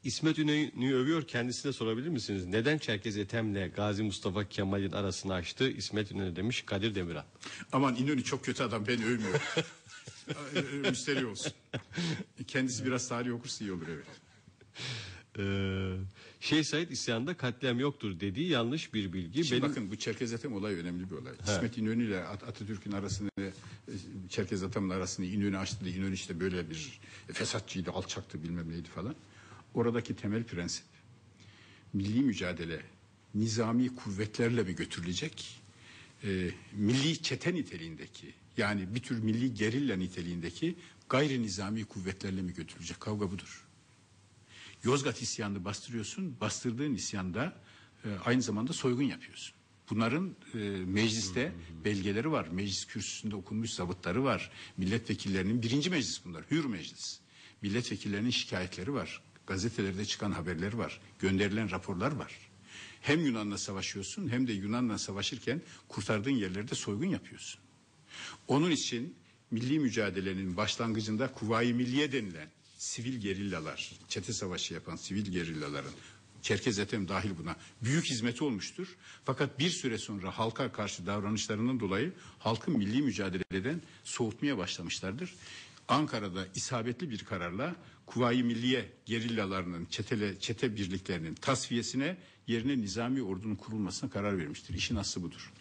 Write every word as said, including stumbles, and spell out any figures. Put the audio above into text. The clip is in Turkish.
İsmet İnönü'yü övüyor, kendisine sorabilir misiniz? Neden Çerkez Ethem'le Gazi Mustafa Kemal'in arasını açtı İsmet İnönü demiş Kadir Demirhan. Aman İnönü çok kötü adam, ben övmüyorum. Müşteri olsun. Kendisi biraz tarih okursa iyi olur, evet. Ee, Şeyh Said isyanında katliam yoktur dediği yanlış bir bilgi. Şimdi Benim... bakın, bu Çerkez Ethem olayı önemli bir olay. He. İsmet İnönü ile At Atatürk'ün arasını, Çerkez Ethem'le arasını İnönü açtı. İnönü işte böyle bir fesatçıydı, alçaktı, bilmem neydi falan. Oradaki temel prensip, milli mücadele nizami kuvvetlerle mi götürülecek? E, milli çete niteliğindeki, yani bir tür milli gerilla niteliğindeki gayri nizami kuvvetlerle mi götürülecek? Kavga budur. Yozgat isyanını bastırıyorsun, bastırdığın isyanda e, aynı zamanda soygun yapıyorsun. Bunların e, mecliste belgeleri var, meclis kürsüsünde okunmuş zabıtları var, milletvekillerinin, birinci meclis bunlar, hür meclis, milletvekillerinin şikayetleri var, gazetelerde çıkan haberleri var, gönderilen raporlar var. Hem Yunan'la savaşıyorsun, hem de Yunan'la savaşırken kurtardığın yerlerde soygun yapıyorsun. Onun için milli mücadelenin başlangıcında Kuvayi Milliye denilen sivil gerillalar, çete savaşı yapan sivil gerillaların, Çerkez Ethem dahil buna, büyük hizmeti olmuştur. Fakat bir süre sonra halka karşı davranışlarından dolayı halkı milli mücadeleden soğutmaya başlamışlardır. Ankara'da isabetli bir kararla Kuvayi Milliye gerillalarının, çetele, çete birliklerinin tasfiyesine, yerine nizami ordunun kurulmasına karar vermiştir. İşin aslı budur.